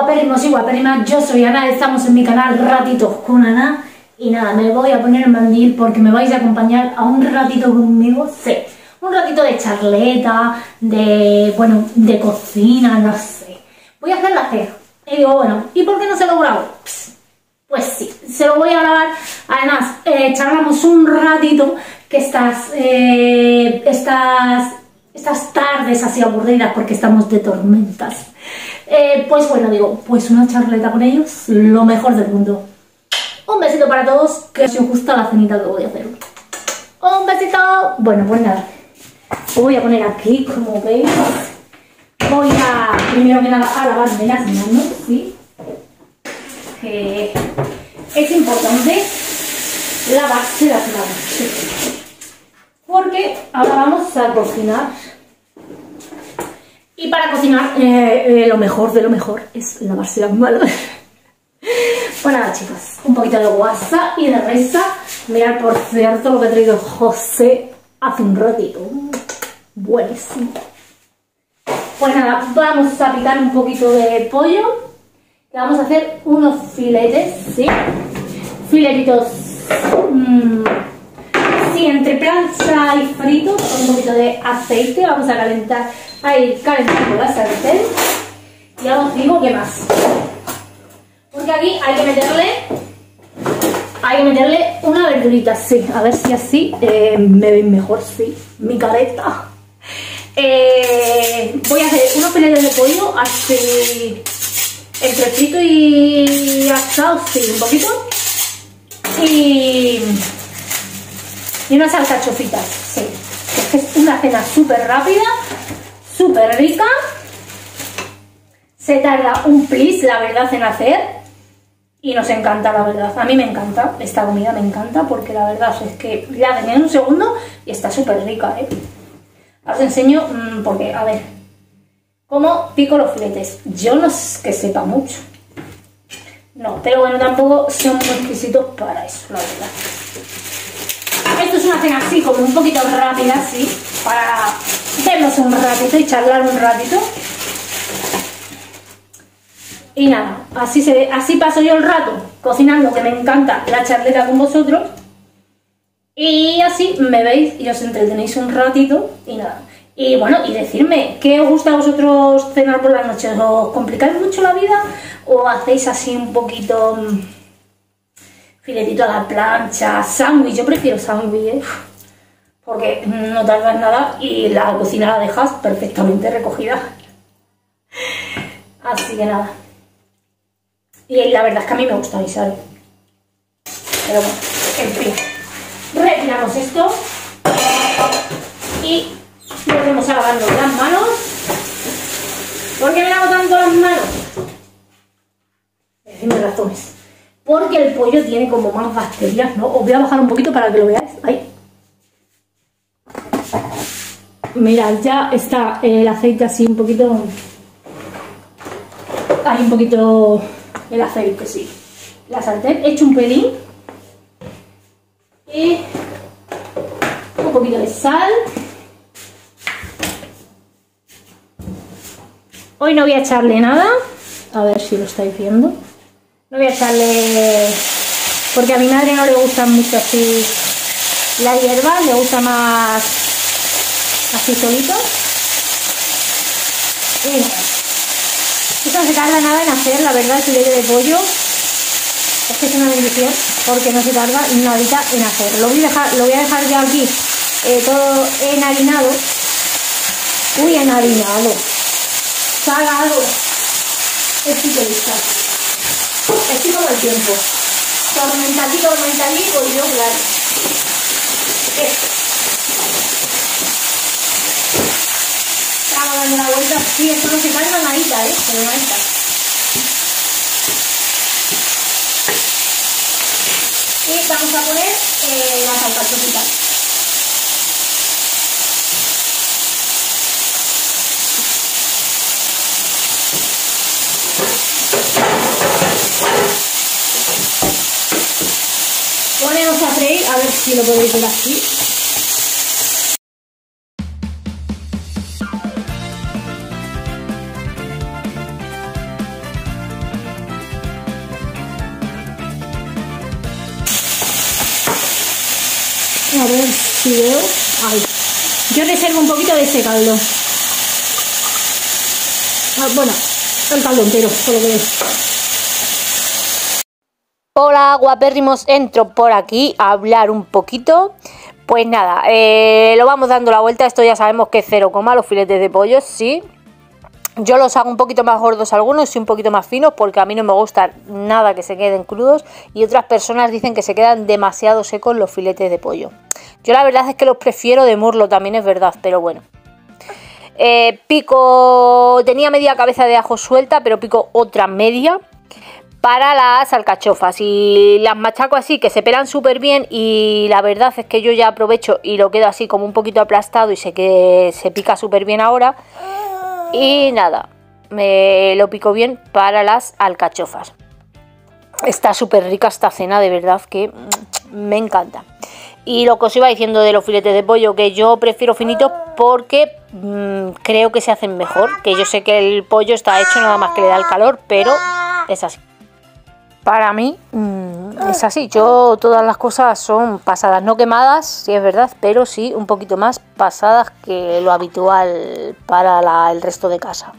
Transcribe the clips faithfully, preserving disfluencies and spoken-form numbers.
Guapérrimos y guapérrimas, yo soy Ana, estamos en mi canal Ratitos con Ana. Y nada, me voy a poner el mandil porque me vais a acompañar a un ratito conmigo, sí. Un ratito de charleta, de, bueno, de cocina, no sé. Voy a hacer la cena. Y digo, bueno, ¿y por qué no se lo grabo? Pss, pues sí, se lo voy a grabar. Además, eh, charlamos un ratito que estas, eh, estas, estas tardes así aburridas porque estamos de tormentas. Eh, pues bueno, digo, pues una charleta con ellos, lo mejor del mundo. Un besito para todos, que si os gusta la cenita que voy a hacer. Un besito. Bueno, pues nada, os voy a poner aquí, como veis. Voy a, primero que nada, a lavarme las manos, ¿sí? Que es importante lavarse las manos, ¿sí? Porque ahora vamos a cocinar. Y para cocinar, eh, eh, lo mejor de lo mejor es lavarse las manos. Pues nada, chicas, un poquito de guasa y de reza. Mirad, por cierto, lo que ha traído José hace un ratito. Buenísimo. Pues nada, vamos a picar un poquito de pollo. Que vamos a hacer unos filetes, ¿sí? Filetitos, mmm, sí, entre plancha y frito, con un poquito de aceite. Vamos a calentar, a ir calentando la sartén. Y ahora os digo qué más. Porque aquí hay que meterle, hay que meterle una verdurita, sí. A ver si así eh, me veis mejor, sí. Mi careta. Eh, voy a hacer unos filetes de pollo así, entre frito y asado, sí, un poquito. Y, y unas alcachofitas, sí. Es que es una cena súper rápida, súper rica. Se tarda un plis, la verdad, en hacer. Y nos encanta, la verdad. A mí me encanta, esta comida me encanta, porque la verdad es que la hacen en un segundo y está súper rica, ¿eh? Ahora os enseño, mmm, porque, a ver, cómo pico los filetes. Yo no es que sepa mucho. No, pero bueno, tampoco son muy exquisitos para eso, la verdad. Esto es una cena así, como un poquito rápida, así, para vernos un ratito y charlar un ratito. Y nada, así, se, así paso yo el rato cocinando, que me encanta la charleta con vosotros. Y así me veis y os entretenéis un ratito y nada. Y bueno, y decirme, ¿qué os gusta a vosotros cenar por las noches? ¿Os complicáis mucho la vida o hacéis así un poquito mmm, filetito a la plancha, sándwich? Yo prefiero sándwich, ¿eh? Porque no tardas nada y la cocina la dejas perfectamente recogida. Así que nada. Y la verdad es que a mí me gusta guisar. Pero bueno, en fin. Retiramos esto. Y volvemos a lavarnos las manos. ¿Por qué me lavo tanto las manos? Decidme razones. Porque el pollo tiene como más bacterias, ¿no? Os voy a bajar un poquito para que lo veáis. Ahí. Mirad, ya está el aceite así un poquito... Hay un poquito... el aceite, sí. La sartén, he hecho un pelín. Y un poquito de sal. Hoy no voy a echarle nada. A ver si lo estáis viendo. No voy a echarle... porque a mi madre no le gustan mucho así la hierba. Le gusta más así solito. Y esto no se tarda nada en hacer, la verdad, el filete de pollo. Es que es una bendición porque no se tarda nadita en hacer. Lo voy a dejar, lo voy a dejar ya aquí eh, todo enharinado. Uy, enharinado. Salado. Estoy lista. Estoy como el tiempo. Tormentalí, tormentalí, pues yo, claro. Esto. Estamos dando la vuelta. Sí, esto no se tarda nadita, ¿eh? Pero no está. Y vamos a poner eh, las alcachofitas. Ponemos a freír, a ver si lo podéis ver aquí. A ver si veo. Ay. Yo reservo un poquito de ese caldo. Ah, bueno, el caldo entero, por lo que es. Hola guapérrimos, entro por aquí a hablar un poquito. Pues nada, eh, lo vamos dando la vuelta. Esto ya sabemos que es cero coma, los filetes de pollo, sí. Yo los hago un poquito más gordos algunos y un poquito más finos porque a mí no me gusta nada que se queden crudos y otras personas dicen que se quedan demasiado secos los filetes de pollo. Yo la verdad es que los prefiero de muslo, también es verdad, pero bueno. Eh, pico, tenía media cabeza de ajo suelta, pero pico otra media para las alcachofas y las machaco así que se pelan súper bien y la verdad es que yo ya aprovecho y lo quedo así como un poquito aplastado y sé que se pica súper bien ahora. Y nada, me lo pico bien para las alcachofas. Está súper rica esta cena, de verdad que me encanta. Y lo que os iba diciendo de los filetes de pollo, que yo prefiero finitos porque mmm, creo que se hacen mejor. Que yo sé que el pollo está hecho nada más que le da el calor, pero es así. Para mí mmm, es así. Yo todas las cosas son pasadas, no quemadas, sí es verdad, pero sí un poquito más pasadas que lo habitual para la, el resto de casa.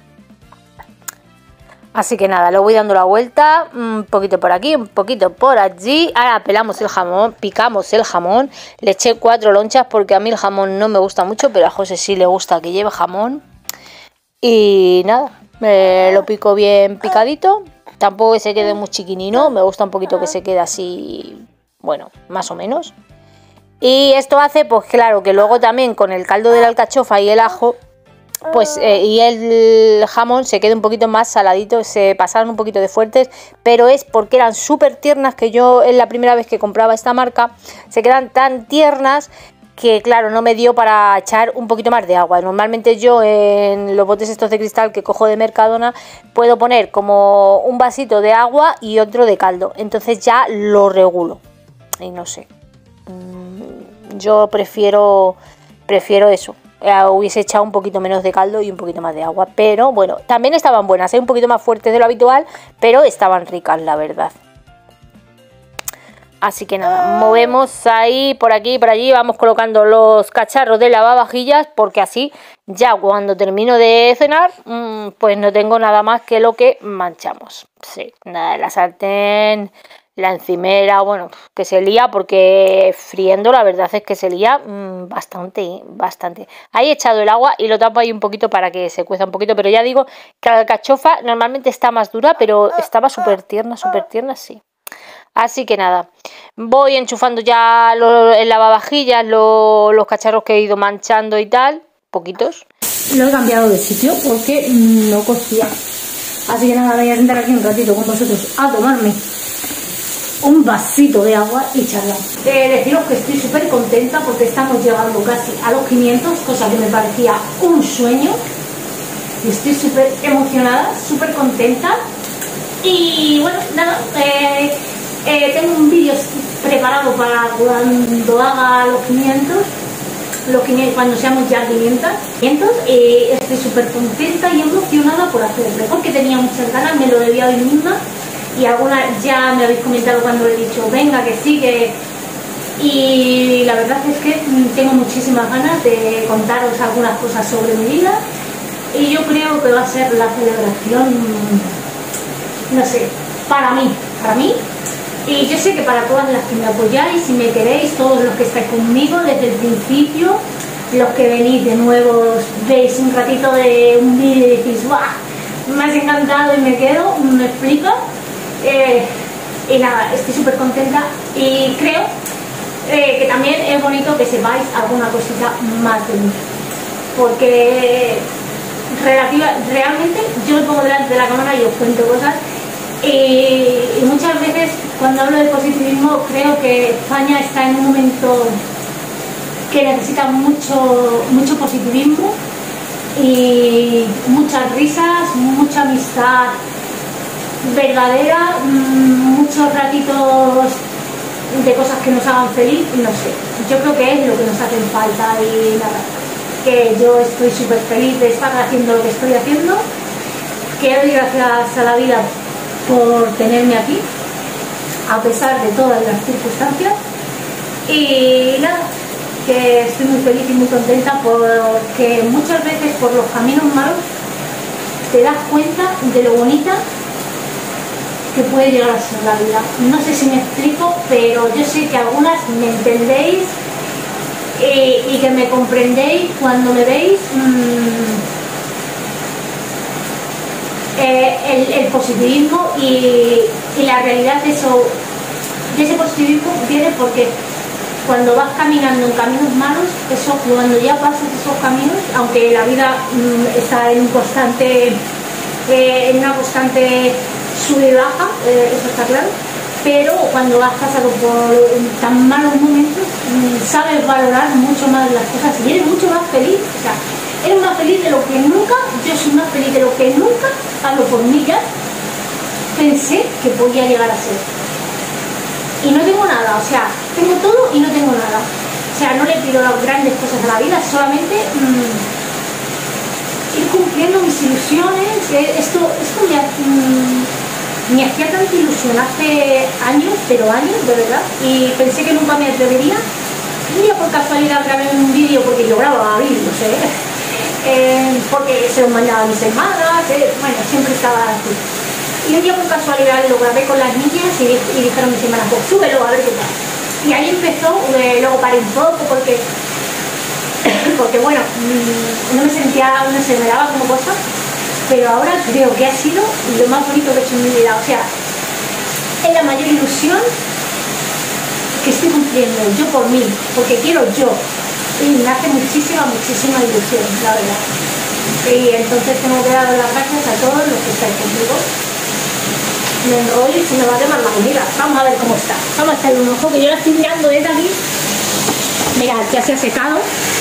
Así que nada, lo voy dando la vuelta, un poquito por aquí, un poquito por allí. Ahora pelamos el jamón, picamos el jamón. Le eché cuatro lonchas porque a mí el jamón no me gusta mucho, pero a José sí le gusta que lleve jamón. Y nada, me lo pico bien picadito. Tampoco que se quede muy chiquinino, me gusta un poquito que se quede así, bueno, más o menos. Y esto hace, pues claro, que luego también con el caldo de la alcachofa y el ajo, pues eh, y el jamón se quede un poquito más saladito, se pasaron un poquito de fuertes, pero es porque eran súper tiernas, que yo es la primera vez que compraba esta marca, se quedan tan tiernas que claro, no me dio para echar un poquito más de agua. Normalmente yo en los botes estos de cristal que cojo de Mercadona puedo poner como un vasito de agua y otro de caldo, entonces ya lo regulo. Y no sé, yo prefiero prefiero eso. Eh, hubiese echado un poquito menos de caldo y un poquito más de agua, pero bueno, también estaban buenas, ¿eh? Un poquito más fuertes de lo habitual, pero estaban ricas, la verdad. Así que nada, movemos ahí, por aquí, por allí, vamos colocando los cacharros de lavavajillas, porque así ya cuando termino de cenar, mmm, pues no tengo nada más que lo que manchamos. Sí, nada, la sartén, la encimera, bueno, que se lía porque friendo la verdad es que se lía mmm, bastante, bastante. Ahí he echado el agua y lo tapo ahí un poquito para que se cueza un poquito, pero ya digo que la alcachofa normalmente está más dura, pero estaba súper tierna, súper tierna, sí. Así que nada, voy enchufando ya lo, el lavavajillas, lo, los cacharros que he ido manchando y tal, poquitos. Lo he cambiado de sitio porque no cocía. Así que nada, voy a sentar aquí un ratito con vosotros a tomarme un vasito de agua y charlar. Eh, deciros que estoy súper contenta porque estamos llegando casi a los quinientos, cosa que me parecía un sueño. Y estoy súper emocionada, súper contenta. Y bueno, nada, eh, eh, tengo un vídeo preparado para cuando haga los quinientos, los quinientos cuando seamos ya quinientos, eh, estoy súper contenta y emocionada por hacerlo, porque tenía muchas ganas, me lo debía hoy misma, y algunas ya me habéis comentado cuando he dicho, venga, que sigue, y la verdad es que tengo muchísimas ganas de contaros algunas cosas sobre mi vida, y yo creo que va a ser la celebración, no sé, para mí, para mí, y yo sé que para todas las que me apoyáis, si me queréis, todos los que estáis conmigo desde el principio, los que venís de nuevo, veis un ratito de un vídeo y decís, ¡guau! Me has encantado y me quedo, me explico, eh, y nada, estoy súper contenta y creo eh, que también es bonito que sepáis alguna cosita más de mí, porque relativa, realmente yo me pongo delante de la cámara y os cuento cosas. Y, y muchas veces cuando hablo de positivismo creo que España está en un momento que necesita mucho, mucho positivismo y muchas risas, mucha amistad verdadera, muchos ratitos de cosas que nos hagan feliz, no sé, yo creo que es lo que nos hace falta y nada, que yo estoy súper feliz de estar haciendo lo que estoy haciendo, que doy gracias a la vida por tenerme aquí a pesar de todas las circunstancias y nada, que estoy muy feliz y muy contenta porque muchas veces por los caminos malos te das cuenta de lo bonita que puede llegar a ser la vida. No sé si me explico, pero yo sé que algunas me entendéis eh, y que me comprendéis cuando me veis mmm, eh, el, el positivismo y, y la realidad de eso, de ese positivismo viene porque cuando vas caminando en caminos malos, eso cuando ya pasas esos caminos, aunque la vida mmm, está en un constante eh, en una constante sube y baja, eh, eso está claro, pero cuando has pasado por tan malos momentos mmm, sabes valorar mucho más las cosas y eres mucho más feliz. O sea, eres más feliz de lo que nunca, yo soy más feliz de lo que nunca, hablo por mí ya, pensé que podía llegar a ser. Y no tengo nada, o sea, tengo todo y no tengo nada. O sea, no le pido las grandes cosas a la vida, solamente mmm, ir cumpliendo mis ilusiones. Esto, esto me, mmm, me hacía tanta ilusión hace años, pero años, de verdad, y pensé que nunca me atrevería. Un día por casualidad grabé un vídeo porque yo grababa vídeos, ¿eh? eh, porque se los mandaba a mis hermanas, eh, bueno, siempre estaba así. Y un día por casualidad lo grabé con las niñas y, y dijeron mis hermanas, pues súbelo a ver qué tal. Y ahí empezó, eh, luego paré un poco porque, porque bueno, mmm, no me sentía, no sé, me daba como cosa, pero ahora creo que ha sido lo más bonito que he hecho en mi vida. O sea, es la mayor ilusión que estoy cumpliendo yo por mí, porque quiero yo. Y me hace muchísima, muchísima ilusión, la verdad. Y entonces tengo que dar las gracias a todos los que estáis conmigo. Me enrollo y se me va a quemar la comida. Vamos a ver cómo está. Vamos a echarle un ojo, que yo la estoy mirando desde aquí. Mira, ya se ha secado.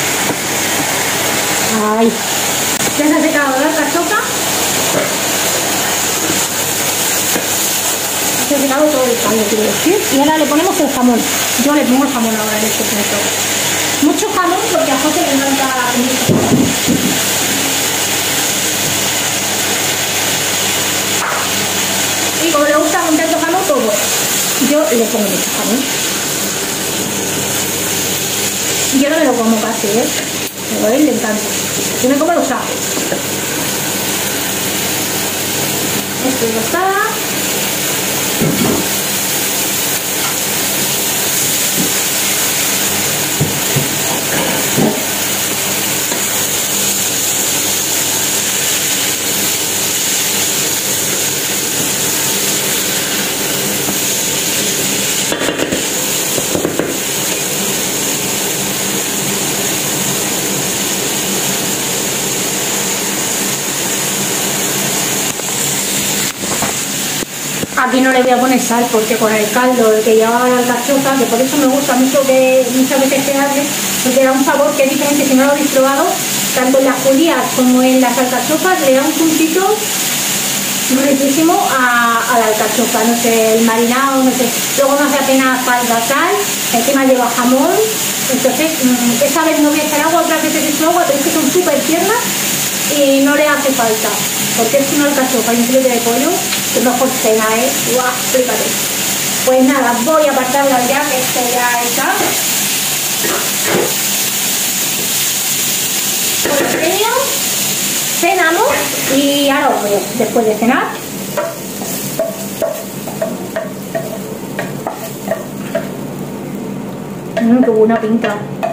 Ay, ya se ha secado la alcachofa. Se ha secado todo el caldo, quiero decir. Y ahora le ponemos el jamón. Yo le pongo el jamón ahora en este plato. Mucho jamón porque a José le encanta la comida. Y como le gusta con tanto jamón, pues bueno, yo le pongo mucho jamón. Y yo no me lo como casi, ¿eh? Pero a él le encanta. Yo me como los ajos. Esto ya está. Aquí no le voy a poner sal porque con el caldo que llevaba la alcachofa, que por eso me gusta mucho que muchas veces quedarle, porque da un sabor que es diferente si no lo habéis probado, tanto en las judías como en las alcachofas, le da un puntito riquísimo a, a la alcachofa, no sé, el marinado, no sé, luego no hace apenas falta sal, encima lleva jamón, entonces mmm, esta vez no voy a echar agua, otras veces he hecho agua, pero es que son súper tiernas y no le hace falta, porque es una alcachofa y un filete de pollo, que mejor cena, ¿eh? ¡Guau! Fíjate. Pues nada, voy a apartarla ya, que esto ya está. Pues premio, cenamos y ahora os veo después de cenar. Mmm, qué buena pinta.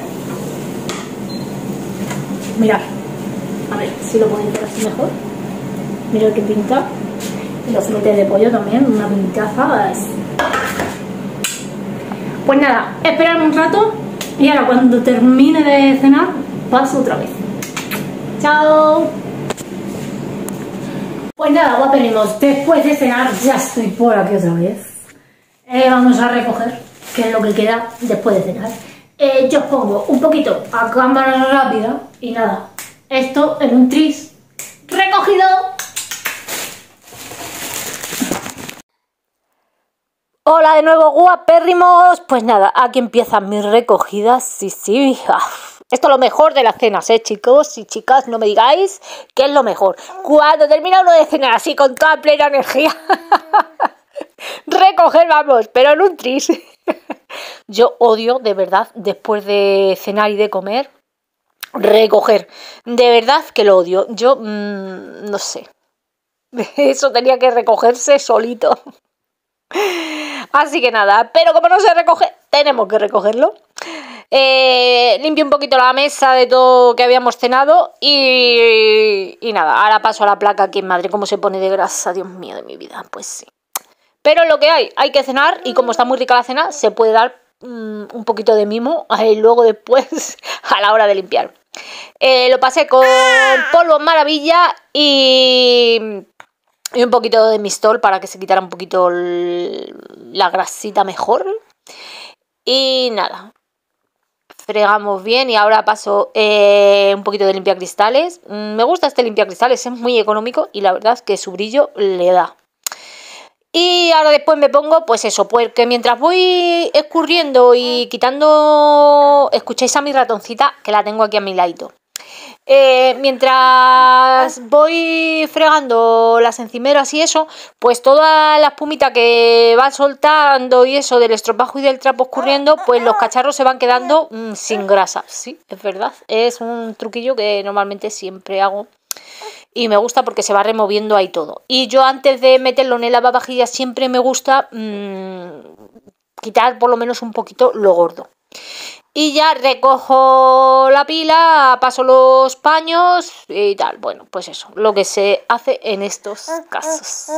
Mirad, a ver si lo podéis ver así mejor. Mirad qué pinta. Y los filetes de pollo también, una pintaza. Pues nada, esperarme un rato y ahora cuando termine de cenar paso otra vez. ¡Chao! Pues nada, guapérrimos, después de cenar ya estoy por aquí otra vez. Eh, vamos a recoger, que es lo que queda después de cenar. Eh, yo os pongo un poquito a cámara rápida y nada, esto en un tris recogido. Hola de nuevo, guapérrimos. Pues nada, aquí empiezan mis recogidas. Sí, sí. Esto es lo mejor de las cenas, ¿eh, chicos y chicas? No me digáis que es lo mejor. Cuando termina uno de cenar así, con toda plena energía, recoger, vamos, pero en un tris. Yo odio, de verdad, después de cenar y de comer, recoger. De verdad que lo odio. Yo, mmm, no sé. Eso tenía que recogerse solito. Así que nada, pero como no se recoge, tenemos que recogerlo. Eh, limpio un poquito la mesa de todo que habíamos cenado y, y nada, ahora paso a la placa aquí en Madrid. Cómo se pone de grasa, Dios mío de mi vida, pues sí. Pero lo que hay, hay que cenar y como está muy rica la cena, se puede dar mmm, un poquito de mimo y luego después a la hora de limpiar. Eh, lo pasé con polvo maravilla y... y un poquito de Mistol para que se quitara un poquito el, la grasita mejor. Y nada, fregamos bien y ahora paso eh, un poquito de limpiacristales. Me gusta este limpiacristales, es muy económico y la verdad es que su brillo le da. Y ahora después me pongo, pues eso, porque mientras voy escurriendo y quitando, escucháis a mi ratoncita que la tengo aquí a mi ladito. Eh, mientras voy fregando las encimeras y eso, pues toda la espumita que va soltando y eso del estropajo y del trapo escurriendo, pues los cacharros se van quedando mmm, sin grasa. Sí, es verdad, es un truquillo que normalmente siempre hago y me gusta porque se va removiendo ahí todo. Y yo antes de meterlo en el lavavajillas siempre me gusta mmm, quitar por lo menos un poquito lo gordo. Y ya recojo la pila, paso los paños y tal. Bueno, pues eso, lo que se hace en estos casos.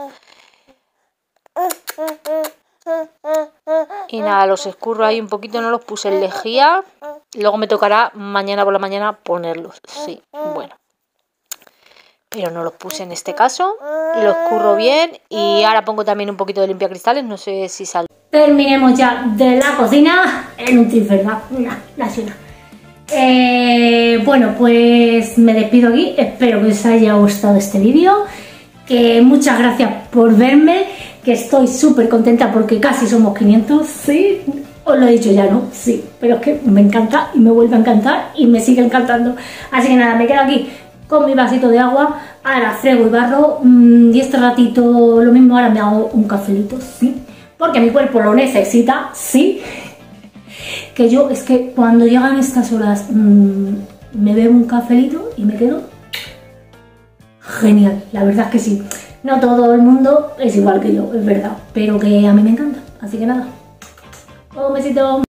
Y nada, los escurro ahí un poquito, no los puse en lejía. Luego me tocará mañana por la mañana ponerlos. Sí, bueno. Pero no los puse en este caso. Los escurro bien y ahora pongo también un poquito de limpiacristales. No sé si sale. Terminemos ya de la cocina en un trif, ¿verdad? Una, la cena. Eh, bueno, pues me despido aquí. Espero que os haya gustado este vídeo. Que muchas gracias por verme. Que estoy súper contenta porque casi somos quinientos. Sí, os lo he dicho ya, ¿no? Sí, pero es que me encanta y me vuelve a encantar y me sigue encantando. Así que nada, me quedo aquí con mi vasito de agua. Ahora frego y barro. Y este ratito lo mismo, ahora me hago un cafelito, sí. Porque mi cuerpo lo necesita, sí. Que yo, es que cuando llegan estas horas mmm, me bebo un cafelito y me quedo genial, la verdad es que sí. No todo el mundo es igual que yo, es verdad, pero que a mí me encanta. Así que nada, un besito.